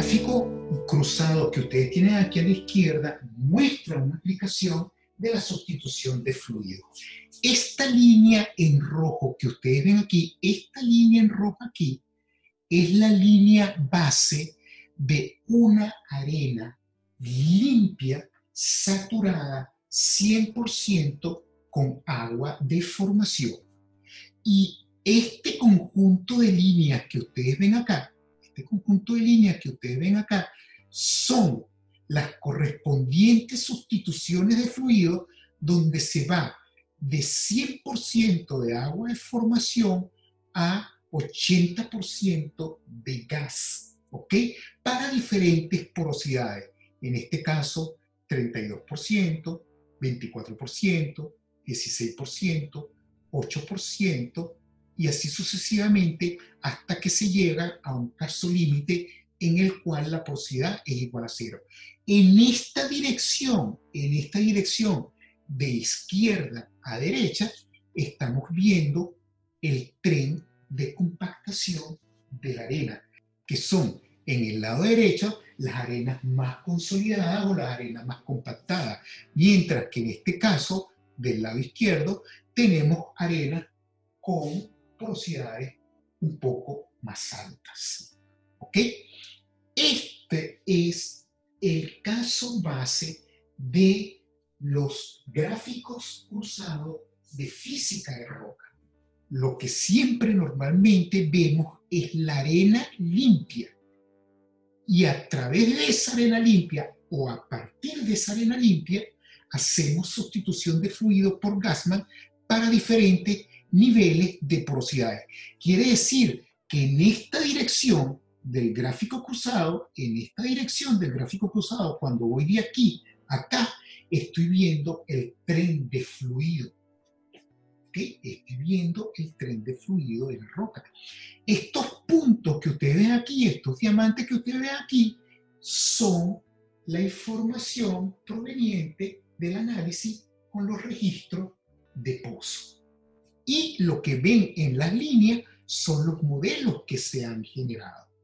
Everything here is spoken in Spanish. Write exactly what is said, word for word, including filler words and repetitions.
gráfico cruzado que ustedes tienen aquí a la izquierda muestra una aplicación de la sustitución de fluido. Esta línea en rojo que ustedes ven aquí, esta línea en rojo aquí, es la línea base de una arena limpia, saturada cien por ciento con agua de formación. Y este conjunto de líneas que ustedes ven acá, este conjunto de líneas que ustedes ven acá, son las correspondientes sustituciones de fluido donde se va de cien por ciento de agua de formación a ochenta por ciento de gas, ¿ok? Para diferentes porosidades. En este caso, treinta y dos por ciento, veinticuatro por ciento, dieciséis por ciento, ocho por ciento y así sucesivamente hasta que se llega a un caso límite en el cual la porosidad es igual a cero. En esta dirección, en esta dirección de izquierda a derecha, estamos viendo el tren de compactación de la arena, que son en el lado derecho las arenas más consolidadas o las arenas más compactadas, mientras que en este caso, del lado izquierdo, tenemos arenas con porosidades un poco más altas. ¿Ok? Este es el caso base de los gráficos cruzados de física de roca. Lo que siempre normalmente vemos es la arena limpia. Y a través de esa arena limpia o a partir de esa arena limpia hacemos sustitución de fluido por Gassman para diferentes niveles de porosidades. Quiere decir que en esta dirección del gráfico cruzado, en esta dirección del gráfico cruzado, cuando voy de aquí a acá, estoy viendo el tren de fluido. ¿Okay? Estoy viendo el tren de fluido de la roca. Estos puntos que ustedes ven aquí, estos diamantes que ustedes ven aquí, son la información proveniente del análisis con los registros de pozo. Y lo que ven en las líneas son los modelos que se han generado.